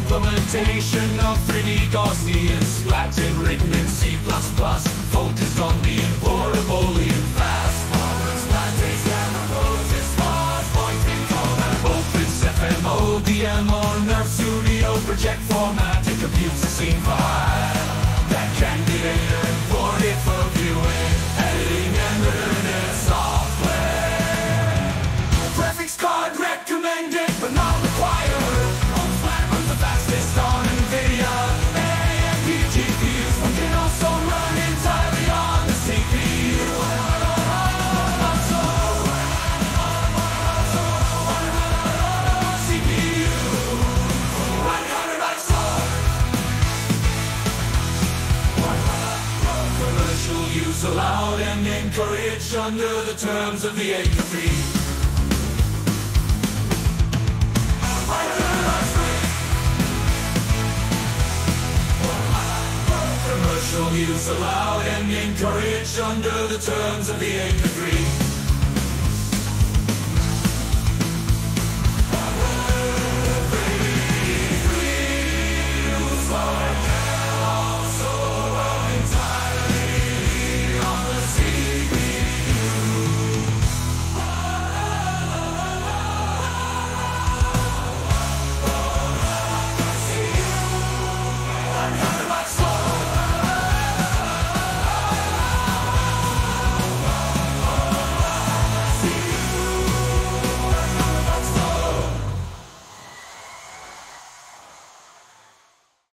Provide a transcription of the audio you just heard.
implementation of 3D Gaussian Splatting written in C++, focused on being portable and fast. OpenSplat takes camera modes and smart pointing COLMAP. OpenSfM, ODM or nerfstudio project format to compute the scene file that can be later imported for viewing, editing and rendered software. Graphics card recommended but not required. OpenSplat runs the fastest on NVIDIA and AMD GPUs, but can also run entirely on the CPU. Commercial use allowed and encouraged under the terms of the decree. Commercial use allowed and encouraged under the terms of the decree.